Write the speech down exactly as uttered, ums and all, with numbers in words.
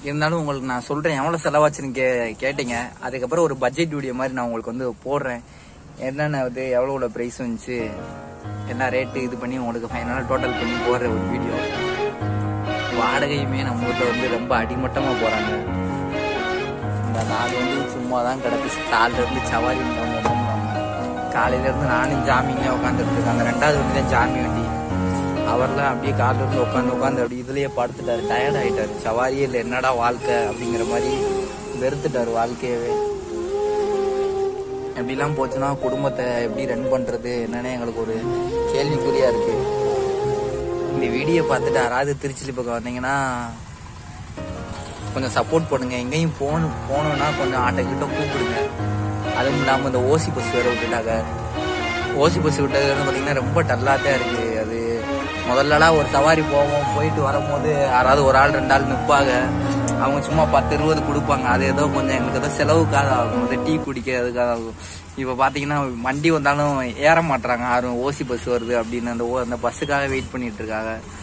இருந்தாலும் உங்களுக்கு நான் சொல்றேன் எவ்வளவு செலவாச்சுன்னு கே கேட்டீங்க அதுக்கப்புறம் ஒரு பட்ஜெட் வீடியோ மாதிரி நான் உங்களுக்கு வந்து போடுறேன். என்னென்ன இது எவ்வளோ ப்ரைஸ் வந்துச்சு என்ன ரேட்டு இது பண்ணி உங்களுக்கு ஃபைனலாக டோட்டல் பண்ணி போடுற ஒரு வீடியோ. வாடகையுமே நம்ம ஊரில் வந்து ரொம்ப அடிமட்டமாக போகிறாங்க. இந்த நாள் வந்து சும்மா தான் கிடக்கு. காலிலேருந்து சவாரி காலையிலேருந்து நானும் ஜாமிங்க உட்காந்துட்டு இருக்காங்க. ரெண்டாவது வண்டி தான் ஜாமி வண்டி. அவர்லாம் அப்படியே காலிலேருந்து உட்காந்து உட்காந்து அப்படி இதுலேயே படுத்துட்டாரு. டயர்ட் ஆகிட்டாரு. சவாரியே இல்லை என்னடா வாழ்க்கை அப்படிங்கிற மாதிரி வெறுத்துட்டாரு வாழ்க்கையவே. எப்படிலாம் போச்சுன்னா குடும்பத்தை எப்படி ரன் பண்ணுறது என்னன்னே எங்களுக்கு ஒரு கேள்விக்குறியாக இருக்குது. இந்த வீடியோ பார்த்துட்டு யாராவது திருச்சி பக்கம் வந்தீங்கன்னா கொஞ்சம் சப்போர்ட் பண்ணுங்க. எங்கேயும் போகணும் போகணுன்னா கொஞ்சம் ஆட்டோக்கிட்ட கூப்பிடுங்க. அதுவும் இல்லாமல் இந்த ஓசி பஸ் வேறு விட்டுட்டாங்க. ஓசி பஸ் விட்டதுன்னு பார்த்தீங்கன்னா ரொம்ப டல்லாக தான் இருக்குது. அது முதல்லலாம் ஒரு சவாரி போவோம், போயிட்டு வரும்போது யாராவது ஒரு ஆள் ரெண்டு ஆள் நிற்பாங்க. அவங்க சும்மா பத்து இருபது கொடுப்பாங்க. அது ஏதோ கொஞ்சம் எங்களுக்கு ஏதோ செலவுக்காக ஆகும், இந்த டீ குடிக்கிறதுக்காக ஆகும். இப்போ பார்த்தீங்கன்னா வண்டி வந்தாலும் ஏற மாட்டுறாங்க யாரும். ஓசி பஸ் வருது அப்படின்னு அந்த ஓ அந்த பஸ்ஸுக்காக வெயிட் பண்ணிட்டு இருக்காங்க.